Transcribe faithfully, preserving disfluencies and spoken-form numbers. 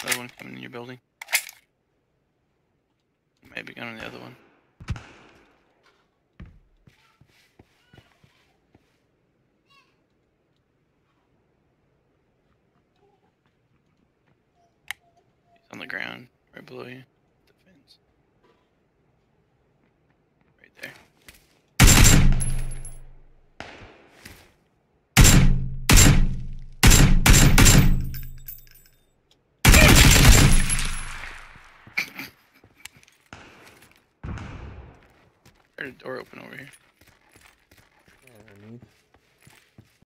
Another one coming in your building. Maybe going on the other one. He's on the ground, right below you. The fence. Right there. There's a door open over here. Yeah, underneath.